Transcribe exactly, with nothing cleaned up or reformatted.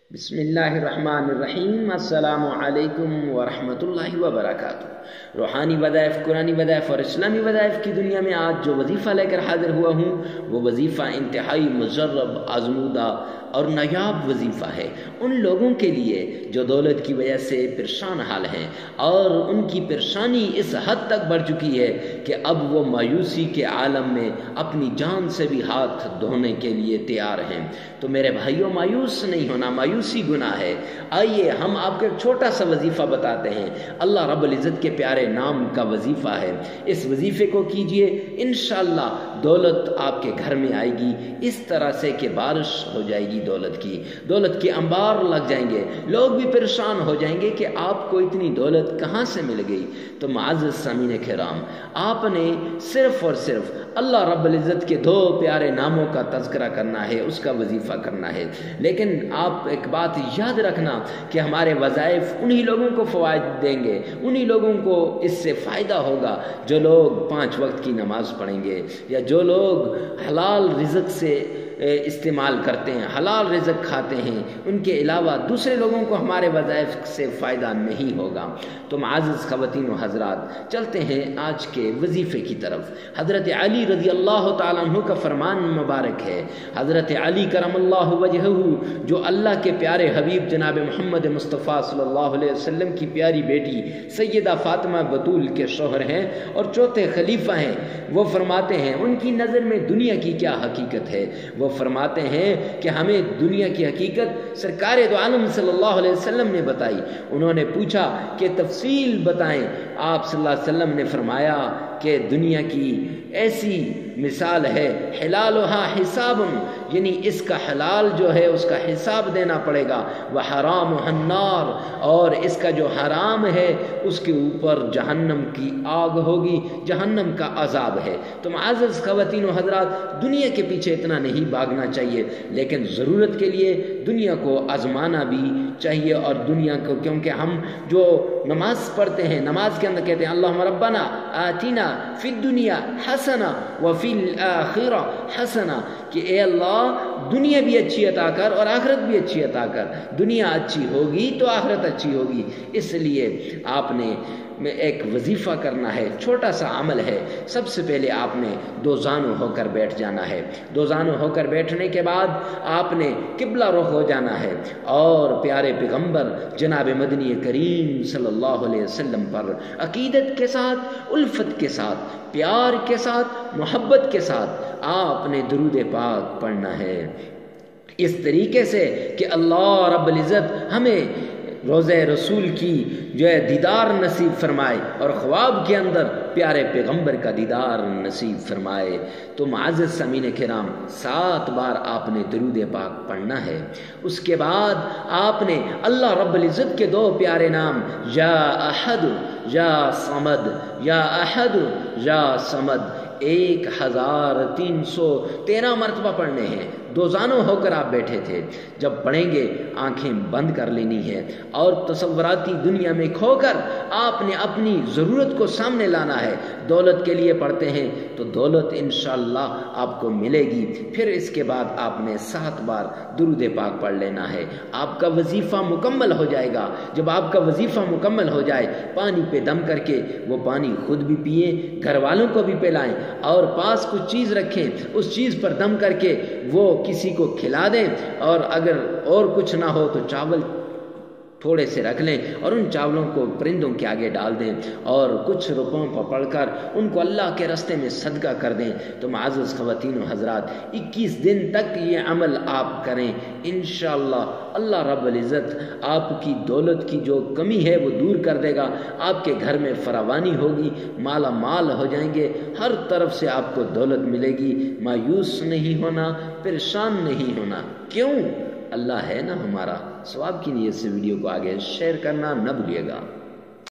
بسم اللہ الرحمن الرحیم۔ السلام علیکم ورحمۃ اللہ وبرکاتہ۔ روحانی وظائف، قرآنی وظائف اور اسلامی وظائف کی دنیا میں آج جو وظیفہ لے کر حاضر ہوا ہوں وہ وظیفہ انتہائی مجرب، آزمودہ اور نایاب وظیفہ ہے ان لوگوں کے لیے جو دولت کی وجہ سے پریشان حال ہیں اور ان کی پریشانی اس حد تک بڑھ چکی ہے کہ اب وہ مایوسی کے عالم میں اپنی جان سے بھی ہاتھ دھونے کے لیے تیار ہیں۔ تو میرے بھائیوں، مایوس نہیں ہونا، مایوسی گناہ ہے۔ آئیے ہم آپ کو ایک چھوٹا سا وظیفہ بتاتے ہیں، اللہ رب العزت کے پیارے نام کا وظیفہ ہے۔ اس وظیفے کو کیجئے، انشاءاللہ دولت آپ کے گھر میں آئے گی اس طرح سے کہ بارش ہو جائے گی دولت کی، دولت کے انبار لگ جائیں گے، لوگ بھی پریشان ہو جائیں گے کہ آپ کو اتنی دولت کہاں سے مل گئی۔ تو معزز سامعین کرام، آپ نے صرف اور صرف اللہ رب العزت کے دو پیارے ناموں کا تذکرہ کرنا ہے، اس کا وظیفہ کرنا ہے۔ لیکن آپ ایک بات یاد رکھنا کہ ہمارے وظائف انہی لوگوں کو فوائد دیں گے، انہی لوگوں کو اس سے فائدہ ہوگا جو لوگ پانچ وقت کی نماز پڑھیں گے، یا جو لوگ حلال رزق سے استعمال کرتے ہیں، حلال رزق کھاتے ہیں۔ ان کے علاوہ دوسرے لوگوں کو ہمارے وظائف سے فائدہ نہیں ہوگا۔ تو معزز خواتین و حضرات، چلتے ہیں آج کے وظیفے کی طرف۔ حضرت علی رضی اللہ تعالیٰ عنہ کا فرمان مبارک ہے، حضرت علی کرم اللہ وجہہ جو اللہ کے پیارے حبیب جناب محمد مصطفیٰ صلی اللہ علیہ وسلم کی پیاری بیٹی سیدہ فاطمہ بطول کے شوہر ہیں اور چوتھے خلیفہ ہیں، وہ فرماتے ہیں ان کی نظر میں دنیا کی کیا حقیقت ہے۔ وہ فرماتے ہیں کہ ہمیں دنیا کی حقیقت سرکار دو عالم صلی اللہ علیہ وسلم نے بتائی۔ انہوں نے پوچھا کہ تفصیل بتائیں، آپ صلی اللہ علیہ وسلم نے فرمایا کہ دنیا کی ایسی مثال ہے، حلالها حساب، یعنی اس کا حلال جو ہے اس کا حساب دینا پڑے گا، وحرامها النار، اور اس کا جو حرام ہے اس کے اوپر جہنم کی آگ ہوگی، جہنم کا عذاب ہے۔ تو معزز خواتین و حضرات، دنیا کے پیچھے اتنا نہیں بھاگنا چاہیے، لیکن ضرورت کے لیے دنیا کو آزمانا بھی چاہیے۔ اور دنیا کو، کیونکہ ہم جو نماز پڑھتے ہیں، نماز کے اندر کہتے ہیں اللہم ربنا آتنا فی الدنیا حسنہ وفی الآخرہ حسنہ، کہ اے اللہ دنیا بھی اچھی عطا کر اور آخرت بھی اچھی عطا کر۔ دنیا اچھی ہوگی تو آخرت اچھی ہوگی۔ اس لیے آپ نے ایک وظیفہ کرنا ہے، چھوٹا سا عمل ہے۔ سب سے پہلے آپ نے دو زانو ہو کر بیٹھ جانا ہے۔ دو زانو ہو کر بیٹھنے کے بعد آپ نے قبلہ رخ ہو جانا ہے اور پیارے پیغمبر جناب مدنی کریم صلی اللہ علیہ وسلم پر عقیدت کے ساتھ، الفت کے ساتھ، پیار کے ساتھ، محبت کے ساتھ آپ نے درود پاک پڑھنا ہے، اس طریقے سے کہ اللہ رب العزت ہمیں روضہ رسول کی جو ہے دیدار نصیب فرمائے اور خواب کے اندر پیارے پیغمبر کا دیدار نصیب فرمائے۔ تو معزز سامعین کرام، سات بار آپ نے درود پاک پڑھنا ہے۔ اس کے بعد آپ نے اللہ رب العزت کے دو پیارے نام یا احد یا صمد، یا احد یا صمد ایک ہزار تین سو تیرہ مرتبہ پڑھنے ہیں۔ دو زانو ہو کر آپ بیٹھے تھے، جب پڑھیں گے آنکھیں بند کر لینی ہے اور تصوراتی دنیا میں کھو کر آپ نے اپنی ضرورت کو سامنے لانا ہے۔ دولت کے لیے پڑھتے ہیں تو دولت انشاءاللہ آپ کو ملے گی۔ پھر اس کے بعد آپ نے سات بار درود پاک پڑھ لینا ہے، آپ کا وظیفہ مکمل ہو جائے گا۔ جب آپ کا وظیفہ مکمل ہو جائے، پانی پہ دم کر کے وہ پانی خود بھی پئیں، گھر والوں کو بھی پلائیں، اور پاس کچھ چیز رکھیں، اس چیز پر دم کر کے وہ کسی کو کھلا دیں، اور اگر اور کچھ نہ ہو تو چاول تھوڑے سے رکھ لیں اور ان چاولوں کو پرندوں کے آگے ڈال دیں اور کچھ روپوں پر پڑھ کر ان کو اللہ کے راستے میں صدقہ کر دیں۔ تو معزز خواتین و حضرات، اکیس دن تک یہ عمل آپ کریں، انشاءاللہ اللہ رب العزت آپ کی دولت کی جو کمی ہے وہ دور کر دے گا، آپ کے گھر میں فراوانی ہوگی، مالا مال ہو جائیں گے، ہر طرف سے آپ کو دولت ملے گی۔ مایوس نہیں ہونا، پریشان نہیں ہونا، کیوں؟ اللہ ہے نا ہمارا۔ ثواب کی نیت سے ویڈیو کو آگے شیئر کرنا نہ بھولیے گا۔